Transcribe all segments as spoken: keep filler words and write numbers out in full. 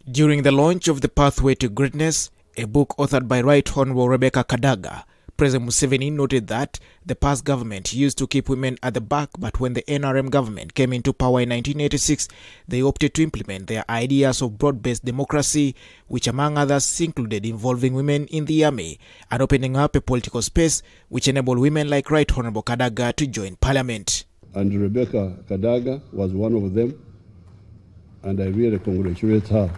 During the launch of The Pathway to Greatness, a book authored by Right Honourable Rebecca Kadaga, President Museveni noted that the past government used to keep women at the back, but when the N R M government came into power in nineteen eighty-six, they opted to implement their ideas of broad-based democracy, which among others included involving women in the army and opening up a political space which enabled women like Right Honourable Kadaga to join parliament. And Rebecca Kadaga was one of them, and I really congratulate her.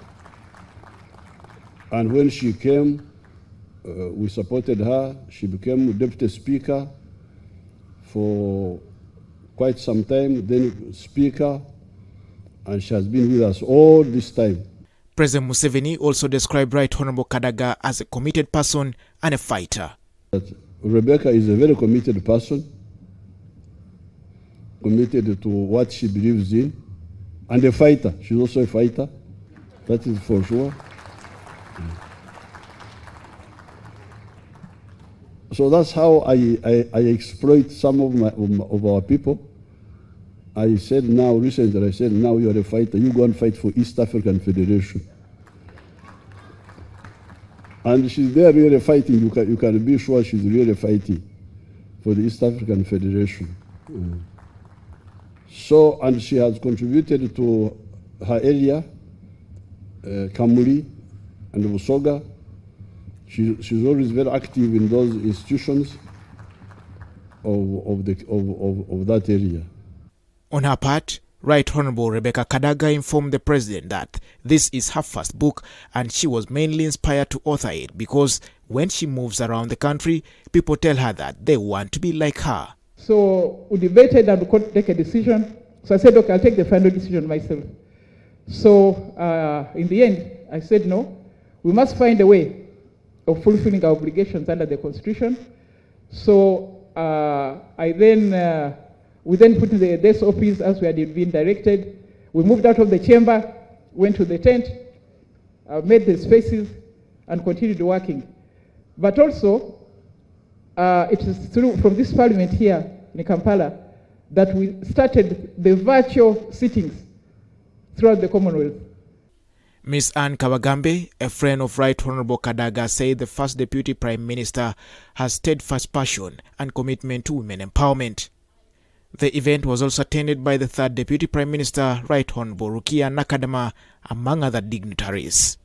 And when she came, uh, we supported her. She became Deputy Speaker for quite some time, then Speaker, and she has been with us all this time. President Museveni also described Right Honourable Kadaga as a committed person and a fighter. That Rebecca is a very committed person, committed to what she believes in, and a fighter. She's also a fighter, that is for sure. So that's how I, I, I exploit some of, my, of our people. I said now, recently I said, now you're a fighter, you go and fight for East African Federation. And she's there really fighting, you can, you can be sure she's really fighting for the East African Federation. Mm. So, and she has contributed to her area, uh, Kamuli and Busoga. She, she's always very active in those institutions of, of, the, of, of, of that area. On her part, Right Honourable Rebecca Kadaga informed the President that this is her first book and she was mainly inspired to author it because when she moves around the country, people tell her that they want to be like her. So we debated and we could take a decision. So I said, okay, I'll take the final decision myself. So uh, in the end, I said, no, we must find a way of fulfilling our obligations under the Constitution. So uh, I then, uh, we then put in the S O Ps as we had been directed. We moved out of the chamber, went to the tent, uh, made the spaces, and continued working. But also, uh, it is through from this parliament here in Kampala that we started the virtual sittings throughout the Commonwealth. Miz Anne Kabagambe, a friend of Right Honourable Kadaga, said the first Deputy Prime Minister has steadfast passion and commitment to women empowerment. The event was also attended by the third Deputy Prime Minister, Right Honourable Rukia Nakadama, among other dignitaries.